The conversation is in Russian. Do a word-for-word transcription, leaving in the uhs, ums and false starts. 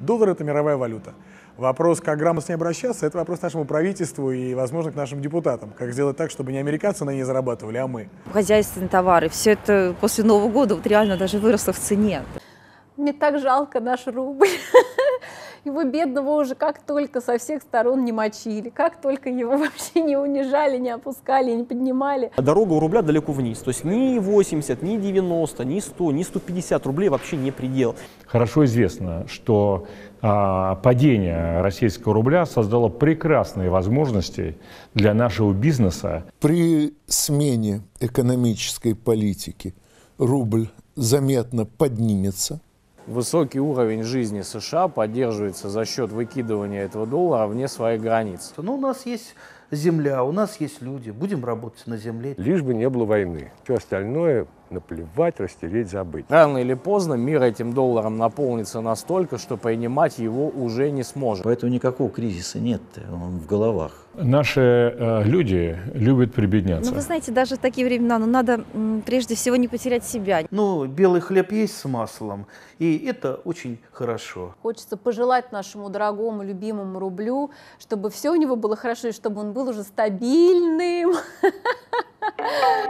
доллар – это мировая валюта. Вопрос, как грамотно с ней обращаться, это вопрос нашему правительству и, возможно, к нашим депутатам. Как сделать так, чтобы не американцы на ней зарабатывали, а мы. Хозяйственные товары, все это после Нового года вот реально даже выросло в цене. Мне так жалко наш рубль. Его бедного уже как только со всех сторон не мочили, как только его вообще не унижали, не опускали, не поднимали. Дорога у рубля далеко вниз, то есть ни восемьдесят, ни девяносто, ни сто, ни сто пятьдесят рублей вообще не предел. Хорошо известно, что а, падение российского рубля создало прекрасные возможности для нашего бизнеса. При смене экономической политики рубль заметно поднимется. Высокий уровень жизни США поддерживается за счет выкидывания этого доллара вне своих границ. Ну, у нас есть земля, у нас есть люди, будем работать на земле. Лишь бы не было войны. Все остальное наплевать, растереть, забыть. Рано или поздно мир этим долларом наполнится настолько, что принимать его уже не сможет. Поэтому никакого кризиса нет, он в головах. Наши э, люди любят прибедняться. Ну, вы знаете, даже в такие времена, ну, надо м, прежде всего не потерять себя. Ну, белый хлеб есть с маслом, и это очень хорошо. Хочется пожелать нашему дорогому, любимому рублю, чтобы все у него было хорошо, и чтобы он был уже стабильным.